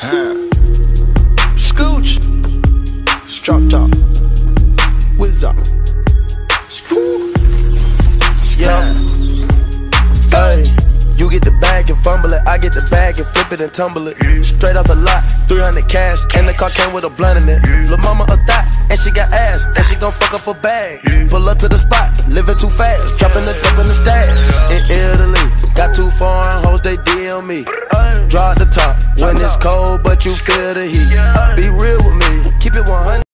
Scooch, drop top, whiz up. Yeah. Hey, you get the bag and fumble it, I get the bag and flip it and tumble it. Straight off the lot, 300 cash, and the car came with a blunt in it. Lil' mama a thot, and she got ass, and she gon' fuck up her bag. Pull up to the spot, living too fast, dropping the dope in the stash.